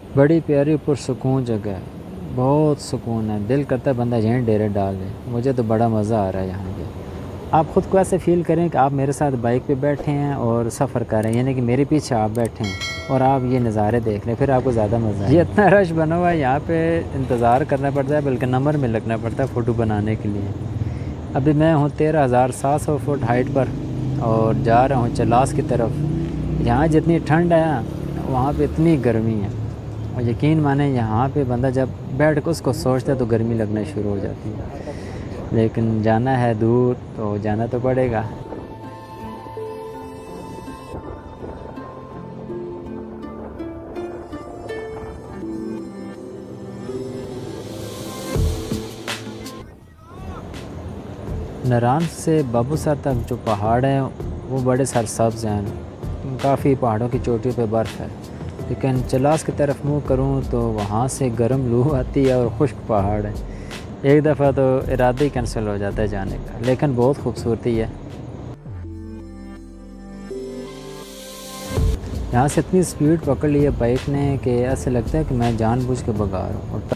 बड़ी प्यारी पुरसुकून जगह है, बहुत सुकून है, दिल करता है बंदा यहीं डेरे डाल ले। मुझे तो बड़ा मज़ा आ रहा है यहाँ पे। आप ख़ुद को ऐसे फ़ील करें कि आप मेरे साथ बाइक पे बैठे हैं और सफ़र कर रहे हैं, यानी कि मेरे पीछे आप बैठे हैं और आप ये नज़ारे देख रहे हैं, फिर आपको ज़्यादा मज़ा है। ये इतना रश बना हुआ है यहाँ पे, इंतज़ार करना पड़ता है, बल्कि नंबर में लगना पड़ता है फ़ोटो बनाने के लिए। अभी मैं हूँ 13,700 फुट हाइट पर और जा रहा हूँ चलास की तरफ। यहाँ जितनी ठंड है वहाँ पे इतनी गर्मी है, और यकीन माने यहाँ पे बंदा जब बैठ कर उसको सोचता है तो गर्मी लगना शुरू हो जाती है। लेकिन जाना है दूर तो जाना तो पड़ेगा। नारान से बाबूसर तक जो पहाड़ हैं वो बड़े सरसब्ज़ हैं, काफ़ी पहाड़ों की चोटी पे बर्फ़ है। लेकिन चलास की तरफ मुँह करूँ तो वहाँ से गर्म लू आती है और खुश्क पहाड़ है। एक दफ़ा तो इरादा ही कैंसिल हो जाता है जाने का, लेकिन बहुत खूबसूरती है। यहाँ से इतनी स्पीड पकड़ ली है बाइक ने कि ऐसे लगता है कि मैं जानबूझ के भगा रहा हूँ।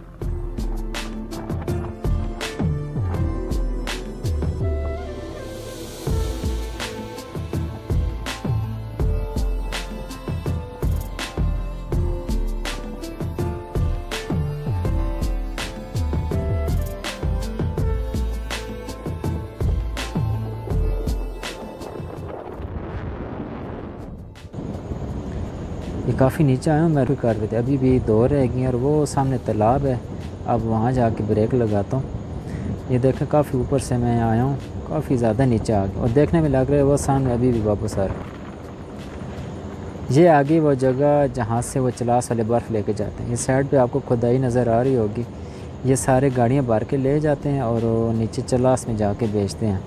ये काफ़ी नीचे आया हूँ मैं, भी कर रहे थे, अभी भी दो रह गई और वो सामने तालाब है। अब वहाँ जाके ब्रेक लगाता हूँ। ये देखें काफ़ी ऊपर से मैं आया हूँ, काफ़ी ज़्यादा नीचे आ गया और देखने में लग रहा है वो सामने अभी भी वापस आ रहा है। ये आगे वो जगह जहाँ से वो चलास वाले बर्फ़ लेके जाते हैं। इस साइड पे आपको खुदाई नज़र आ रही होगी। ये सारे गाड़ियाँ भर के ले जाते हैं और नीचे चलास में जाके बेचते हैं,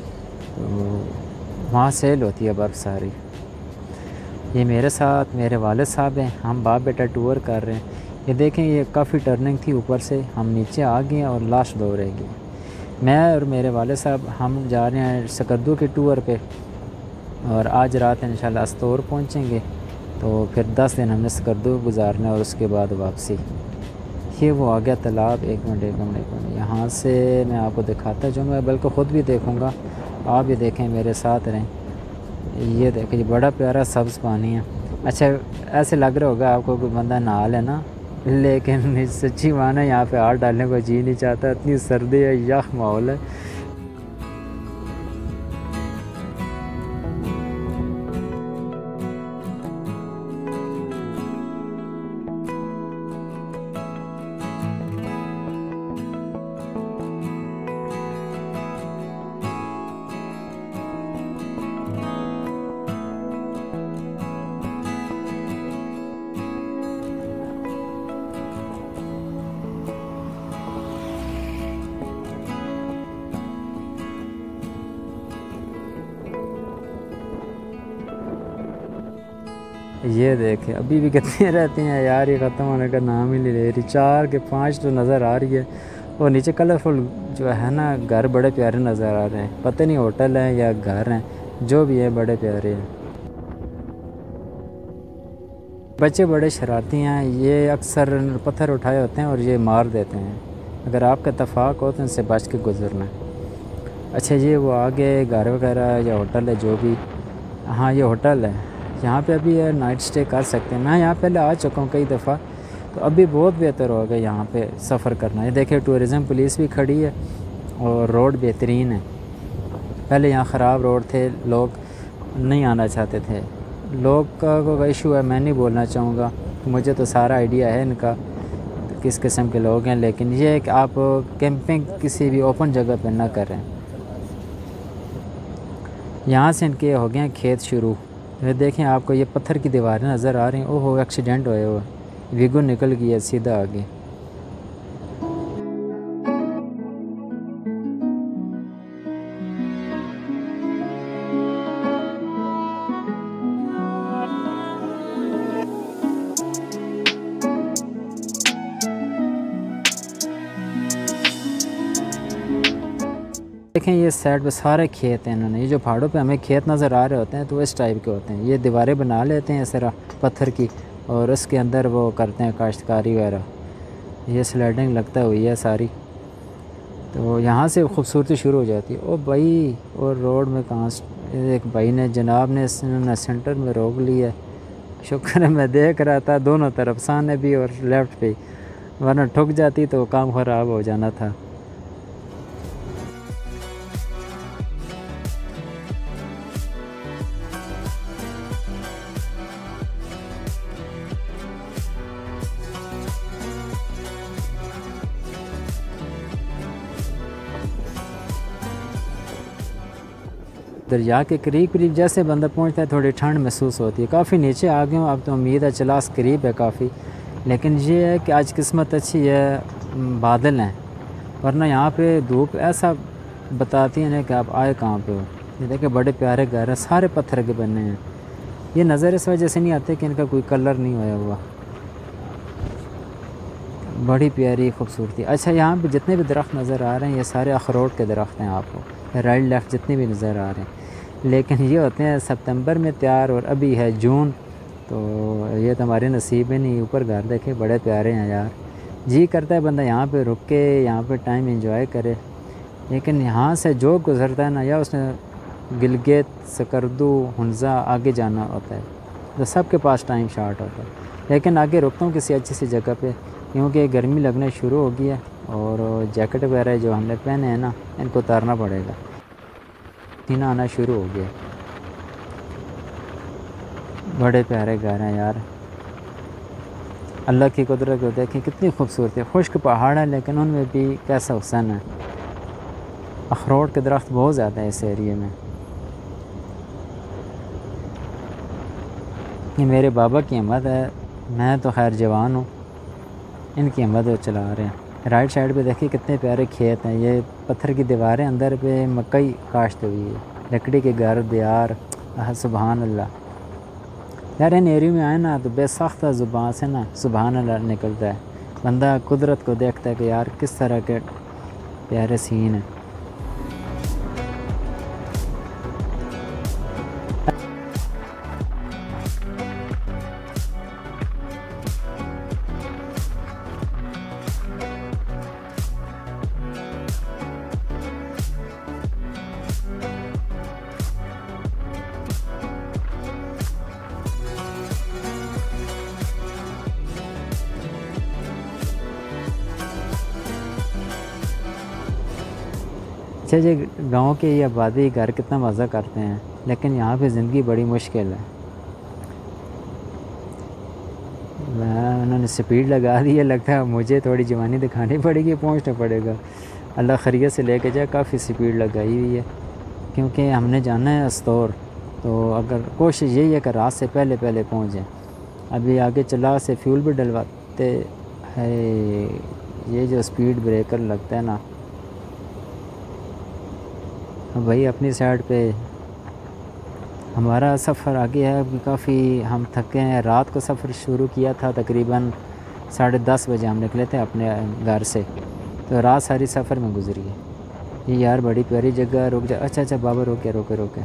तो वहाँ सेल होती है बर्फ़ सारी। ये मेरे साथ मेरे वालिद साहब हैं, हम बाप बेटा टूर कर रहे हैं। ये देखें ये काफ़ी टर्निंग थी, ऊपर से हम नीचे आ गए और लास्ट दो रह गए। मैं और मेरे वालिद साहब हम जा रहे हैं सकरदू के टूर पे, और आज रात इंशाल्लाह अस्तौर पहुंचेंगे। तो फिर 10 दिन हमने सकरदू गुजारना और उसके बाद वापसी। ये वो आ गया तालाब। एक मिनट यहाँ से मैं आपको दिखाता जाऊँगा, बल्कि ख़ुद भी देखूँगा, आप भी देखें, मेरे साथ रहें। ये देखिए बड़ा प्यारा सब्ज़ पानी है। अच्छा ऐसे लग रहा होगा आपको कोई बंदा नहा लेना, लेकिन सच्ची माना यहाँ पे हाथ डालने को जी नहीं चाहता, इतनी सर्दी है, यख माहौल है। ये देखें अभी भी कितने रहते हैं यार, ये ख़त्म होने का नाम ही नहीं ले रही। 4 के 5 तो नज़र आ रही है, और नीचे कलरफुल जो है ना घर बड़े प्यारे नज़र आ रहे हैं। पता नहीं होटल है या घर हैं, जो भी है बड़े प्यारे हैं। बच्चे बड़े शरारती हैं, ये अक्सर पत्थर उठाए होते हैं और ये मार देते हैं। अगर आपका इत्तेफाक हो तो इनसे बच के गुजरना है। अच्छा ये वो आगे घर वगैरह या होटल है जो भी, हाँ ये होटल है। यहाँ पे अभी नाइट स्टे कर सकते हैं। मैं यहाँ पहले आ चुका हूँ कई दफ़ा, तो अभी बहुत बेहतर हो गया यहाँ पे सफ़र करना। ये देखिए टूरिज़म पुलिस भी खड़ी है और रोड बेहतरीन है। पहले यहाँ ख़राब रोड थे, लोग नहीं आना चाहते थे। लोग का इशू है, मैं नहीं बोलना चाहूँगा, मुझे तो सारा आइडिया है इनका किस किस्म के लोग हैं। लेकिन ये है कि आप कैंपिंग किसी भी ओपन जगह पर ना करें। यहाँ से इनके हो गए खेत शुरू। ये देखें आपको ये पत्थर की दीवारें नज़र आ रही हैं। ओहो एक्सीडेंट हुए हुआ, वीगो निकल गया सीधा आगे। देखें ये साइड पे सारे खेत हैं इन्होंने। ये जो पहाड़ों पे हमें खेत नज़र आ रहे होते हैं तो इस टाइप के होते हैं। ये दीवारें बना लेते हैं इस तरह पत्थर की, और उसके अंदर वो करते हैं काश्तकारी वगैरह। ये स्लाइडिंग लगता हुई है सारी, तो यहाँ से खूबसूरती शुरू हो जाती है। ओ भाई, और रोड में कहाँ एक भाई ने जनाब ने सेंटर में रोक लिया। शुक्र है मैं देख रहा था दोनों तरफ, सामने भी और लेफ़्ट पे, वरना ठुक जाती तो काम ख़राब हो जाना था। दरिया के करीब करीब जैसे बंदा पहुंचता है थोड़ी ठंड महसूस होती है। काफ़ी नीचे आ गया हूँ, अब तो उम्मीद है चलास करीब है काफ़ी, लेकिन ये है कि आज किस्मत अच्छी है, बादल हैं, वरना यहाँ पे धूप ऐसा बताती है ना कि आप आए कहाँ पे हो। ये देखिए बड़े प्यारे घर हैं, सारे पत्थर के बने हैं। ये नज़र इस वजह से नहीं आते कि इनका कोई कलर नहीं होया हुआ। बड़ी प्यारी खूबसूरती। अच्छा, यहाँ पे जितने भी दरख्त नज़र आ रहे हैं ये सारे अखरोट के दरख्त हैं, आपको राइट लेफ़्ट जितने भी नज़र आ रहे हैं, लेकिन ये होते हैं सितंबर में तैयार, और अभी है जून, तो ये तो हमारे नसीब में नहीं। ऊपर घर देखे बड़े प्यारे हैं यार, जी करता है बंदा यहाँ पे रुक के यहाँ पे टाइम एंजॉय करे, लेकिन यहाँ से जो गुज़रता है ना, या उसने गिलगित सकरदू हुंज़ा आगे जाना होता है, तो सबके पास टाइम शार्ट होता है। लेकिन आगे रुकता हूँ किसी अच्छी सी जगह पे, क्योंकि गर्मी लगना शुरू हो गई है और जैकेट वगैरह जो हमने पहने हैं ना, इनको उतारना पड़ेगा, पसीना आना शुरू हो गया। बड़े प्यारे घर हैं यार, अल्लाह की कुदरत को देखें कितनी खूबसूरत है। खुश्क पहाड़ है लेकिन उनमें भी कैसा हुस्न है। अखरोट के दरख्त बहुत ज़्यादा है इस एरिए में। ये मेरे बाबा की हिम्मत है, मैं तो खैर जवान हूँ, इनकी हिम्मत वो चला रहे हैं। राइट साइड पे देखिए कितने प्यारे खेत हैं, ये पत्थर की दीवारें, अंदर पे मकई काश्त हुई है, लकड़ी के घर दियार। सुबहान अल्लाह यार, इन एरियो में आए ना तो बेसाख्ता ज़ुबान से ना सुबहान अल्लाह निकलता है। बंदा कुदरत को देखता है कि यार किस तरह के प्यारे सीन हैं। अच्छा जी, गांव के ये आबादी घर कितना मज़ा करते हैं, लेकिन यहाँ पे ज़िंदगी बड़ी मुश्किल है। उन्होंने स्पीड लगा दी है, लगता है मुझे थोड़ी जवानी दिखानी पड़ेगी, पहुँचना पड़ेगा। अल्लाह खैरियत से लेके जाए, काफ़ी स्पीड लगाई हुई है, क्योंकि हमने जाना है अस्तौर, तो अगर कोशिश यही है कि रात से पहले पहले पहुँच जाए। अभी आगे चला से फ्यूल भी डलवाते है, ये जो स्पीड ब्रेकर लगता है ना भाई, अपनी साइड पे हमारा सफ़र आगे है अभी काफ़ी, हम थके हैं। रात को सफ़र शुरू किया था, तकरीबन 10:30 बजे हम निकले थे अपने घर से, तो रात सारी सफ़र में गुजरी है। ये यार बड़ी प्यारी जगह, रुक जा। अच्छा बाबा रोके रोके रोके।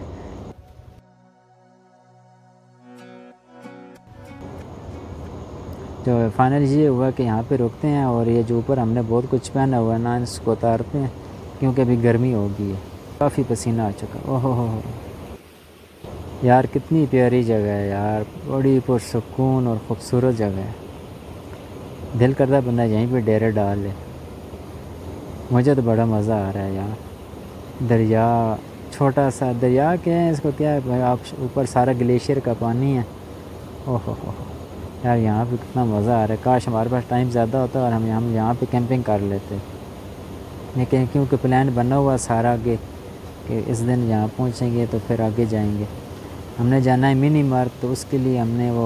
तो फाइनल ये हुआ कि यहाँ पे रुकते हैं, और ये जो ऊपर हमने बहुत कुछ पहना हुआ है ना, इसको उतारते हैं, क्योंकि अभी गर्मी हो गई है, काफ़ी पसीना आ चुका। ओहो हो यार, कितनी प्यारी जगह है यार, बड़ी पुरसुकून और ख़ूबसूरत जगह है। दिल करता है बंदा यहीं पे डेरे डाल ले। मुझे तो बड़ा मज़ा आ रहा है यार। दरिया, छोटा सा दरिया क्या है इसको, क्या है भाई, आप ऊपर सारा ग्लेशियर का पानी है। ओहो हो यार, यहाँ पे कितना मज़ा आ रहा है। काश हमारे पास टाइम ज़्यादा होता और हम यहाँ पे कैंपिंग कर लेते, लेकिन क्योंकि प्लान बना हुआ सारा आगे कि इस दिन यहाँ पहुँचेंगे तो फिर आगे जाएंगे। हमने जाना है मिनी मार्ग, तो उसके लिए हमने वो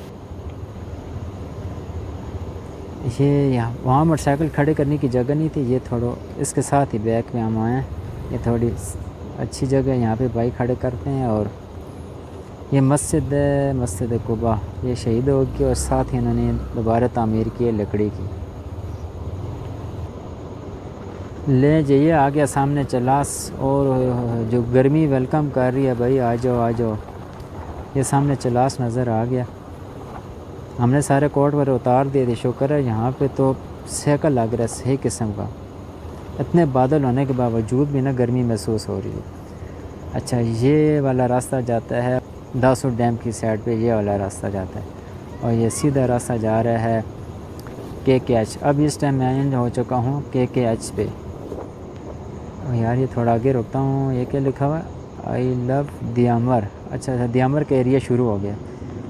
ये यहाँ वहाँ मोटरसाइकिल खड़े करने की जगह नहीं थी, ये थोड़ा इसके साथ ही बैक में हम आए हैं। ये थोड़ी अच्छी जगह है, यहाँ पे बाइक खड़े करते हैं। और ये मस्जिद है, मस्जिद कुबा, ये शहीद हो गई और साथ ही इन्होंने दोबारा तामीर की है लकड़ी की। ले जाइए आ गया सामने चलास, और जो गर्मी वेलकम कर रही है भाई, आ जाओ आ जाओ। ये सामने चलास नज़र आ गया। हमने सारे कोट पर उतार दिए थे। शुक्र है यहाँ पे तो सेका लग रहा है सही किस्म का। इतने बादल होने के बावजूद भी ना गर्मी महसूस हो रही है। अच्छा, ये वाला रास्ता जाता है दासू डैम की साइड पे, ये वाला रास्ता जाता है और ये सीधा रास्ता जा रहा है KKH। अब इस टाइम मैं हो चुका हूँ KKH पे। और यार ये थोड़ा आगे रुकता हूँ, ये क्या लिखा हुआ है, आई लव दियामर। अच्छा, दियामर का एरिया शुरू हो गया।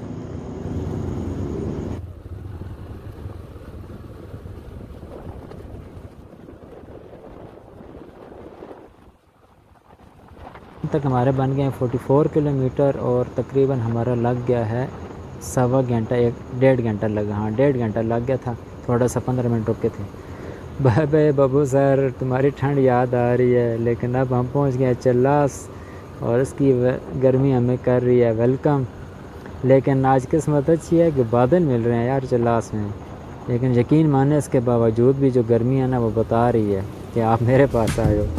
तक हमारे बन गए 44 किलोमीटर और तकरीबन हमारा लग गया है 1.25 घंटा, 1.5 घंटा लगा। हाँ, 1.5 घंटा लग गया था, थोड़ा सा 15 मिनट रुके थे। बाय बाय बाबू सर, तुम्हारी ठंड याद आ रही है, लेकिन अब हम पहुंच गए चल्लास और इसकी गर्मी हमें कर रही है वेलकम। लेकिन आज किस्मत अच्छी है कि बादल मिल रहे हैं यार चल्लास में। लेकिन यकीन माने इसके बावजूद भी जो गर्मी है ना वो बता रही है कि आप मेरे पास आए हो।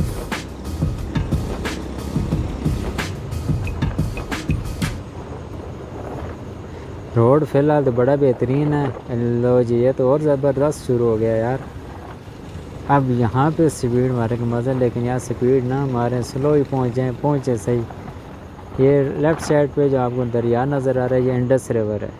रोड फ़िलहाल तो बड़ा बेहतरीन है। लो जी, ये तो और ज़बरदस्त शुरू हो गया यार। अब यहाँ पे स्पीड मारे का मज़ा, लेकिन यहाँ स्पीड ना मारें, स्लो ही पहुँचे सही। ये लेफ़्ट साइड पे जो आपको दरिया नज़र आ रहा है, ये इंडस रिवर है।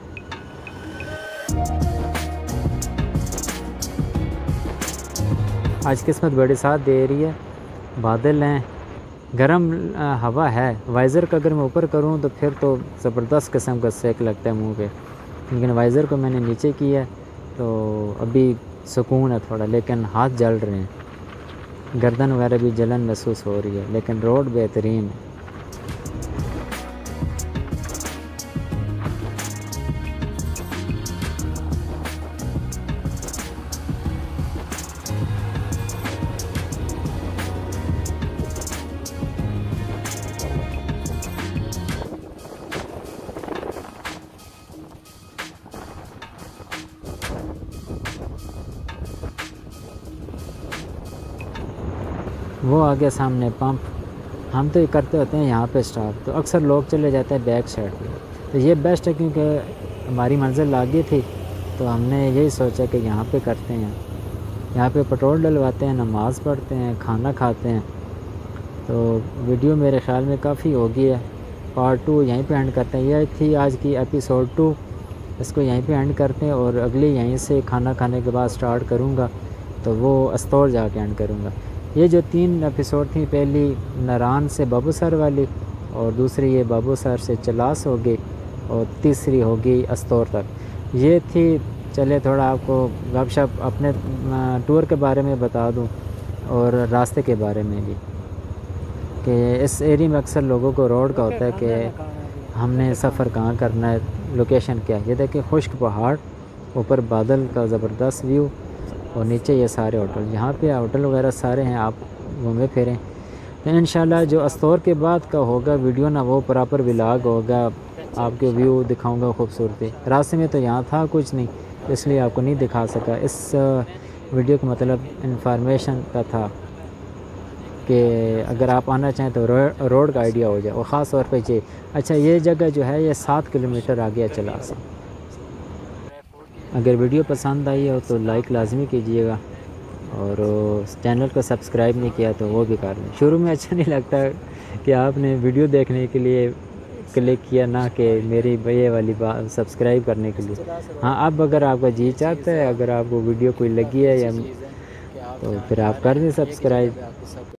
आज किस्मत बड़ी साथ दे रही है, बादल हैं, गर्म हवा है। वाइज़र का अगर मैं ऊपर करूँ तो फिर तो ज़बरदस्त किस्म का सेक लगता है मुंह पे, लेकिन वाइज़र को मैंने नीचे किया है तो अभी सुकून है थोड़ा। लेकिन हाथ जल रहे हैं, गर्दन वगैरह भी जलन महसूस हो रही है, लेकिन रोड बेहतरीन है। वो आ गया सामने पंप। हम तो ये करते होते हैं यहाँ पे स्टॉप, तो अक्सर लोग चले जाते हैं बैक साइड पे। तो ये बेस्ट है क्योंकि हमारी मंजिल आगे थी, तो हमने यही सोचा कि यहाँ पे करते हैं। यहाँ पे पेट्रोल डलवाते हैं, नमाज़ पढ़ते हैं, खाना खाते हैं। तो वीडियो मेरे ख़्याल में काफ़ी होगी है। पार्ट 2 यहीं पे एंड करते हैं। यह थी आज की एपिसोड 2, इसको यहीं पे एंड करते हैं और अगली यहीं से खाना खाने के बाद स्टार्ट करूँगा, तो वो अस्तौर जाके एंड करूँगा। ये जो 3 एपिसोड थी, पहली नारान से बाबू सर वाली, और दूसरी ये बाबू सर से चलास हो गई, और तीसरी हो गई अस्तौर तक। ये थी, चले थोड़ा आपको गपशप अपने टूर के बारे में बता दूं और रास्ते के बारे में भी, कि इस एरिया में अक्सर लोगों को रोड का होता है कि हमने सफ़र कहाँ करना है, लोकेशन क्या है। ये देखिए खुश्क पहाड़, ऊपर बादल का ज़बरदस्त व्यू और नीचे ये सारे होटल। यहाँ पे होटल वगैरह सारे हैं, आप घूमे फिरें। तो इंशाल्लाह जो अस्तौर के बाद का होगा वीडियो ना, वो प्रॉपर व्लॉग होगा, आपके व्यू दिखाऊंगा खूबसूरती। रास्ते में तो यहाँ था कुछ नहीं, इसलिए आपको नहीं दिखा सका। इस वीडियो का मतलब इंफॉर्मेशन का था कि अगर आप आना चाहें तो रोड का आइडिया हो जाए, और ख़ास तौर पे ये। अच्छा, ये जगह जो है ये 7 किलोमीटर आगे चलास है। अगर वीडियो पसंद आई हो तो लाइक लाजमी कीजिएगा, और चैनल को सब्सक्राइब नहीं किया तो वो भी कर लें। शुरू में अच्छा नहीं लगता कि आपने वीडियो देखने के लिए क्लिक किया, ना कि मेरी ये वाली बात सब्सक्राइब करने के लिए। हाँ, अब अगर आपका जी चाहता है, अगर आपको वीडियो कोई लगी है या तो फिर आप कर दें सब्सक्राइब।